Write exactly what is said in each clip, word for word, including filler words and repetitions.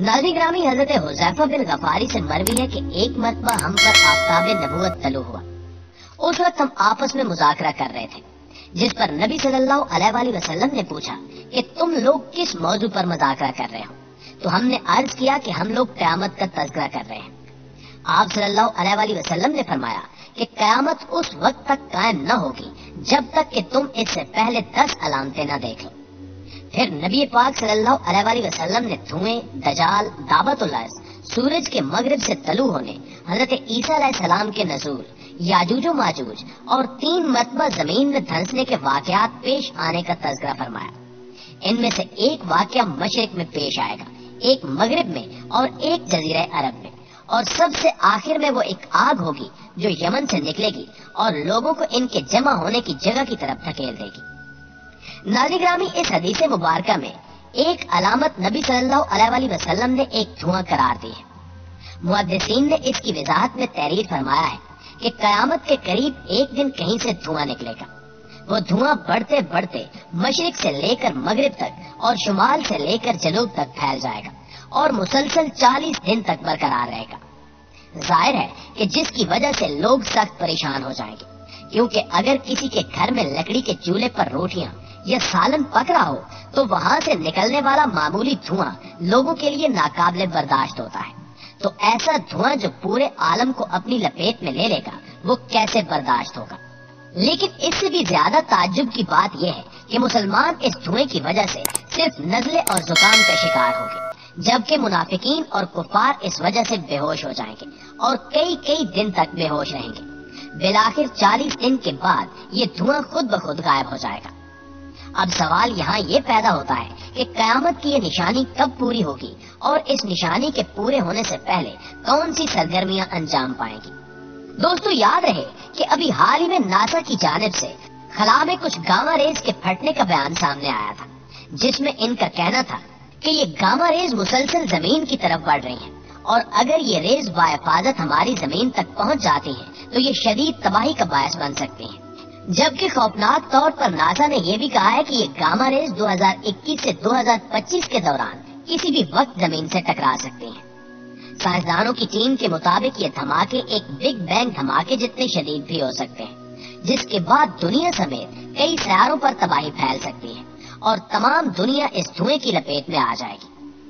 नाज़रीन ग्रामी, हजरत हुज़ैफा बिन गफारी से मरवी है कि एक मरतबा हम पर आफ़ताब नबूवत तलू हुआ। उस वक्त हम आपस में मुज़ाकरा कर रहे थे, जिस पर नबी सल्लल्लाहु अलैहि वसल्लम ने पूछा कि तुम लोग किस मौजू पर मुज़ाकरा कर रहे हो। तो हमने अर्ज किया कि हम लोग क़यामत का तज़किरा कर रहे हैं। आप सल्लल्लाहु अलैहि वसल्लम ने फरमाया कि क़यामत उस वक्त तक कायम न होगी जब तक कि तुम इससे पहले दस अलामतें न देख लो। फिर नबी पाक सल्लल्लाहु अलैहि वसल्लम ने धुएं, दजाल, दावतुल अर्ज़, सूरज के मगरिब से तलू होने, हजरत ईसा अलैहिस्सलाम के नज़ूल, याजूज व माजूज और तीन मरतबा जमीन में धंसने के वाकयात पेश आने का तज़किरा फरमाया। इनमें से एक वाकया मशरिक में पेश आएगा, एक मगरिब में और एक जजीरा अरब में, और सबसे आखिर में वो एक आग होगी जो यमन से निकलेगी और लोगों को इनके जमा होने की जगह की तरफ धकेल देगी। नाज़रीन ग्रामी, इस हदीस मुबारका में एक अलामत नबी सल्लल्लाहु अलैहि वसल्लम ने एक धुआं करार दी है। मुहद्दिसीन ने इसकी वजाहत में तहरीर फरमाया है कि कयामत के करीब एक दिन कहीं से धुआं निकलेगा। वो धुआं बढ़ते बढ़ते मशरिक से लेकर मगरिब तक और शुमाल से लेकर जनूब तक फैल जाएगा और मुसलसल चालीस दिन तक बरकरार रहेगा। जाहिर है कि जिसकी वजह से लोग सख्त परेशान हो जाएंगे, क्योंकि अगर किसी के घर में लकड़ी के चूल्हे पर रोटियां या सालन पक रहा हो तो वहां से निकलने वाला मामूली धुआं लोगों के लिए नाकाबिले बर्दाश्त होता है। तो ऐसा धुआं जो पूरे आलम को अपनी लपेट में ले लेगा, वो कैसे बर्दाश्त होगा। लेकिन इससे भी ज्यादा ताज्जुब की बात यह है कि मुसलमान इस धुएं की वजह से सिर्फ नज़ले और जुकाम का शिकार होंगे, जबकि मुनाफिकीन और कुफार इस वजह से बेहोश हो जाएंगे और कई कई दिन तक बेहोश रहेंगे। बिलाखिर चालीस दिन के बाद ये धुआं खुद ब खुद गायब हो जाएगा। अब सवाल यहाँ ये पैदा होता है कि कयामत की ये निशानी कब पूरी होगी और इस निशानी के पूरे होने से पहले कौन सी सरगर्मियां अंजाम पाएंगी। दोस्तों, याद रहे कि अभी हाल ही में नासा की जानिब से खला में कुछ गामा रेज के फटने का बयान सामने आया था, जिसमें इनका कहना था कि ये गामा रेज मुसलसल जमीन की तरफ बढ़ रही हैं और अगर ये रेज बाहिफाजत हमारी जमीन तक पहुंच जाती हैं तो ये शदीद तबाही का बायस बन सकती हैं। जबकि खौफनाक तौर पर नासा ने यह भी कहा है कि ये गामा रेज दो हज़ार इक्कीस से दो हज़ार पच्चीस के दौरान किसी भी वक्त जमीन से टकरा सकती हैं। साइंसदानों की टीम के मुताबिक ये धमाके एक बिग बैंग धमाके जितने शदीद भी हो सकते हैं, जिसके बाद दुनिया समेत कई सैारों पर तबाही फैल सकती है और तमाम दुनिया इस धुएं की लपेट में आ जाएगी।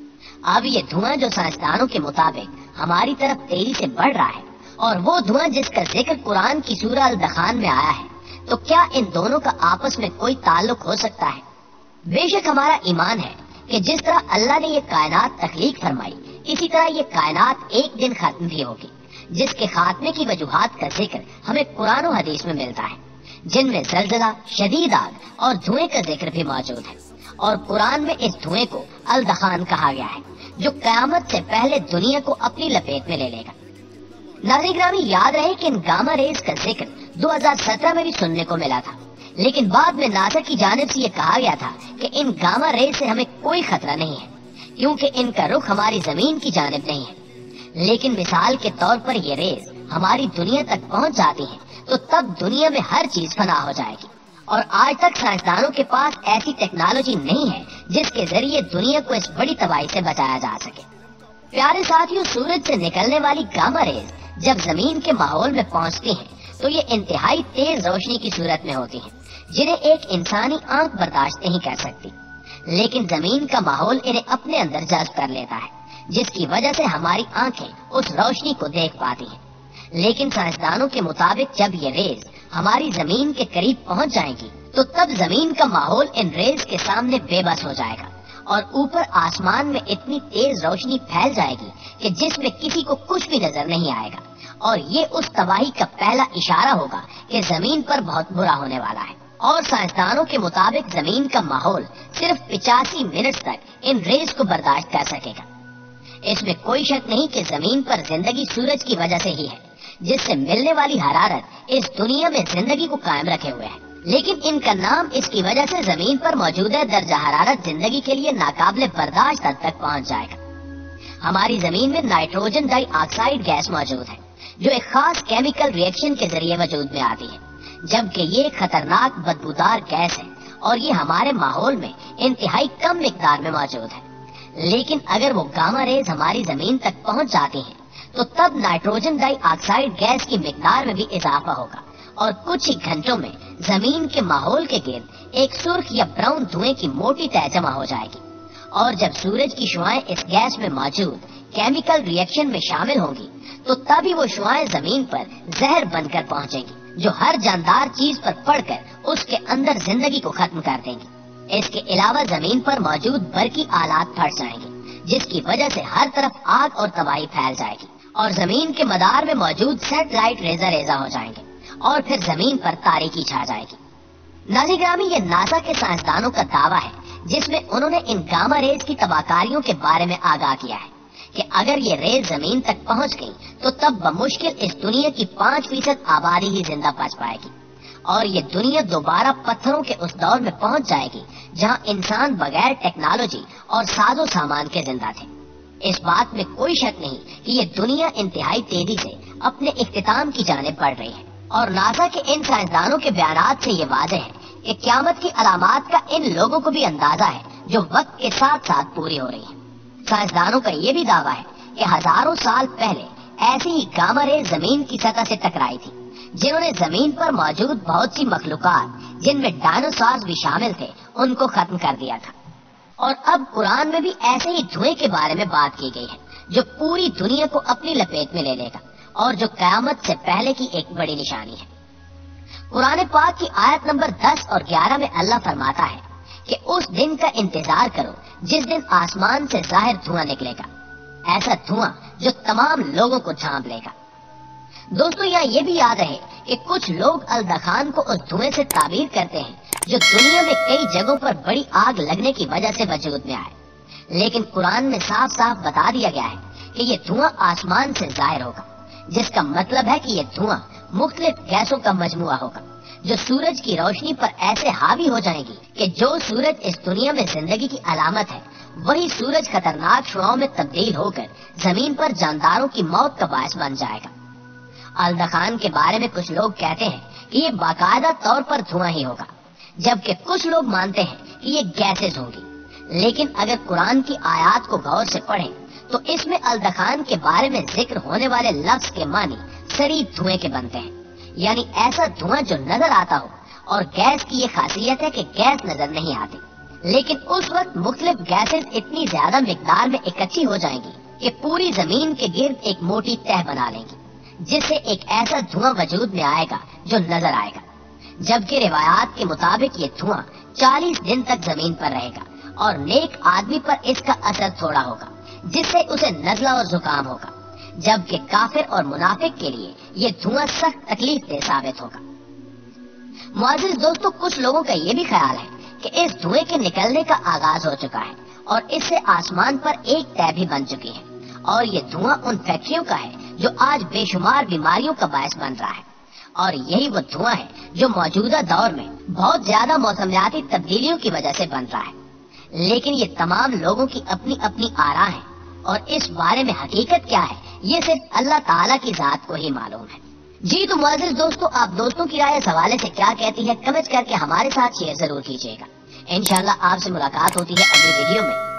अब ये धुआं जो साइंसदानों के मुताबिक हमारी तरफ तेजी से बढ़ रहा है और वो धुआं जिसका जिक्र कुरान की सूरह अल दखान में आया है, तो क्या इन दोनों का आपस में कोई ताल्लुक हो सकता है? बेशक हमारा ईमान है कि जिस तरह अल्लाह ने ये कायनात तख्लीक फरमाई, इसी तरह ये कायनात एक दिन खत्म भी होगी, जिसके खात्मे की वजूहात का जिक्र हमें कुरान और हदीस में मिलता है, जिनमें जलजला, शदीद आग और धुएं का जिक्र भी मौजूद है। और कुरान में इस धुएं को अल दखान कहा गया है, जो कयामत से पहले दुनिया को अपनी लपेट में ले लेगा। नाज़रीन ग्रामी, याद रहे कि इन गामा रेज का जिक्र दो हज़ार सत्रह में भी सुनने को मिला था, लेकिन बाद में नासा की जानिब से ये कहा गया था कि इन गामा रेज से हमें कोई खतरा नहीं है, क्योंकि इनका रुख हमारी जमीन की जानिब नहीं है। लेकिन मिसाल के तौर पर ये रेज हमारी दुनिया तक पहुंच जाती हैं, तो तब दुनिया में हर चीज फना हो जाएगी। और आज तक साइंसदानों के पास ऐसी टेक्नोलॉजी नहीं है जिसके जरिए दुनिया को इस बड़ी तबाही से बचाया जा सके। प्यारे साथियों, सूरज से निकलने वाली गामा रेज जब जमीन के माहौल में पहुंचती हैं, तो ये इंतहाई तेज रोशनी की सूरत में होती हैं, जिन्हें एक इंसानी आंख बर्दाश्त नहीं कर सकती। लेकिन जमीन का माहौल इन्हें अपने अंदर जज्ब कर लेता है, जिसकी वजह से हमारी आंखें उस रोशनी को देख पाती हैं। लेकिन साइंसदानों के मुताबिक जब ये रेज हमारी जमीन के करीब पहुंच जाएंगी, तो तब जमीन का माहौल इन रेज के सामने बेबस हो जाएगा और ऊपर आसमान में इतनी तेज रोशनी फैल जाएगी कि जिसमें किसी को कुछ भी नजर नहीं आएगा। और ये उस तबाही का पहला इशारा होगा कि जमीन पर बहुत बुरा होने वाला है। और साइंसदानों के मुताबिक जमीन का माहौल सिर्फ पिचासी मिनट तक इन रेज को बर्दाश्त कर सकेगा। इसमें कोई शक नहीं कि जमीन पर जिंदगी सूरज की वजह से ही है, जिससे मिलने वाली हरारत इस दुनिया में जिंदगी को कायम रखे हुए है। लेकिन इनका नाम इसकी वजह से जमीन पर मौजूद दर्जा हरारत जिंदगी के लिए नाकाबिले बर्दाश्त हद तक पहुंच जाएगा। हमारी जमीन में नाइट्रोजन डाइऑक्साइड गैस मौजूद है, जो एक खास केमिकल रिएक्शन के जरिए वजूद में आती है, जबकि ये खतरनाक बदबूदार गैस है और ये हमारे माहौल में इंतहाई कम मिकदार में मौजूद है। لیکن اگر وہ گاما ریز ہماری زمین تک پہنچ جاتی ہیں تو تب نائٹروجن ڈائی آکسائڈ گیس کی مقدار میں بھی اضافہ ہوگا اور کچھ ہی گھنٹوں میں زمین کے ماحول کے گرد ایک سرخ یا براؤن دھوئیں کی موٹی تہ جمع ہو جائے گی، اور جب سورج کی شعاعیں اس گیس میں موجود کیمیکل ری ایکشن میں شامل ہوں گی تو تبھی وہ شعاعیں زمین پر زہر بن کر پہنچیں گی جو ہر جاندار چیز پر پڑ کر اس کے اندر زندگی کو ختم کر دیں گی۔ اس کے علاوہ زمین پر موجود برقی آلات پھٹ جائیں گے جس کی وجہ سے ہر طرف آگ اور تباہی پھیل جائے گی، اور زمین کے مدار میں موجود سیٹلائٹ ریزہ ریزہ ہو جائیں گے اور پھر زمین پر تاریکی چھا جائے گی۔ ناظرین گرامی، یہ ناسا کے سائنسدانوں کا دعویٰ ہے جس میں انہوں نے ان گاما ریز کی تباہکاریوں کے بارے میں آگاہ کیا ہے کہ اگر یہ ریز زمین تک پہنچ گئی تو تب بمشکل اس دنیا کی پانچ فیصد آبادی ہی زندہ بچ پائے گی، اور یہ دنیا دوبارہ پتھروں کے اس دور میں پہنچ جائے گی جہاں انسان بغیر ٹیکنالوجی اور ساز و سامان کے زندہ تھے۔ اس بات میں کوئی شک نہیں کہ یہ دنیا انتہائی تیزی سے اپنے اختتام کی جانب بڑھ رہی ہے، اور ناسا کے ان سائنسدانوں کے بیانات سے یہ واضح ہے کہ قیامت کی علامات کا ان لوگوں کو بھی اندازہ ہے جو وقت کے ساتھ ساتھ پوری ہو رہی ہیں۔ سائنسدانوں کا یہ بھی دعویٰ ہے کہ ہزاروں سال پہلے ایسی ہی گاما ریز زمین کی سطح سے ٹکرائی تھی جنہوں نے زمین پر موجود بہت سی مخلوقات جن میں ڈائنوسارز بھی شامل تھے ان کو ختم کر دیا تھا۔ اور اب قرآن میں بھی ایسے ہی دھوئیں کے بارے میں بات کی گئی ہے جو پوری دنیا کو اپنی لپیٹ میں لے لے گا اور جو قیامت سے پہلے کی ایک بڑی نشانی ہے۔ قرآن پاک کی آیت نمبر دس اور گیارہ میں اللہ فرماتا ہے کہ اس دن کا انتظار کرو جس دن آسمان سے ظاہر دھواں نکلے گا، ایسا دھواں جو تمام لوگوں کو جھانپ لے گا۔ دوستو، یہاں یہ بھی یاد رہے کہ کچھ لوگ الدخان کو اس دھوئیں سے تعبیر کرتے ہیں جو دنیا میں کئی جگہوں پر بڑی آگ لگنے کی وجہ سے وجود میں آئے، لیکن قرآن میں صاف صاف بتا دیا گیا ہے کہ یہ دھواں آسمان سے ظاہر ہوگا، جس کا مطلب ہے کہ یہ دھواں مختلف گیسوں کا مجموعہ ہوگا جو سورج کی روشنی پر ایسے حاوی ہو جائیں گی کہ جو سورج اس دنیا میں زندگی کی علامت ہے وہی سورج خطرناک شعاعوں میں تبدیل ہو کر زمین پر جانداروں کی موت کا باعث بن جائے گا۔ الدخان کے بارے میں کچھ لوگ کہتے ہیں کہ یہ باقاعدہ طور پر دھواں ہی ہوگا، جبکہ کچھ لوگ مانتے ہیں کہ یہ گیسز ہوں گی، لیکن اگر قرآن کی آیات کو غور سے پڑھیں تو اس میں الدخان کے بارے میں ذکر ہونے والے لفظ کے معنی سریع دھوئیں کے بنتے ہیں، یعنی ایسا دھواں جو نظر آتا ہو، اور گیس کی یہ خاصیت ہے کہ گیس نظر نہیں آتی، لیکن اس وقت مختلف گیسز اتنی زیادہ مقدار میں اکٹھی ہو جائیں گی کہ پوری زمین کے گرد ایک موٹی تہ بنا لیں گی جس سے ایک ایسا دھواں وجود میں آئے گا جو نظر آئے گا، جبکہ روایات کے مطابق یہ دھواں چالیس دن تک زمین پر رہے گا اور نیک آدمی پر اس کا اثر تھوڑا ہوگا جس سے اسے نزلہ اور زکام ہوگا، جبکہ کافر اور منافق کے لیے یہ دھواں سخت تکلیف دہ ثابت ہوگا۔ معزز دوستو، کچھ لوگوں کا یہ بھی خیال ہے کہ اس دھوئیں کے نکلنے کا آغاز ہو چکا ہے اور اس سے آسمان پر ایک تہ بھی بن چکی ہے، اور یہ دھواں ان فیکٹریوں کا ہے جو آج بے شمار بیماریوں کا باعث بن رہا ہے، اور یہی وہ دھواں ہے جو موجودہ دور میں بہت زیادہ موسمیاتی تبدیلیوں کی وجہ سے بن رہا ہے، لیکن یہ تمام لوگوں کی اپنی اپنی آراء ہیں، اور اس بارے میں حقیقت کیا ہے یہ صرف اللہ تعالیٰ کی ذات کو ہی معلوم ہے۔ جی تو معزز دوستو، آپ دوستوں کی رائے اس حوالے سے کیا کہتی ہے کمنٹ کر کے ہمارے ساتھ شیئر ضرور کیجیے گا۔ انشاءاللہ آپ سے ملاقات ہوتی ہے اگلی ویڈیو میں۔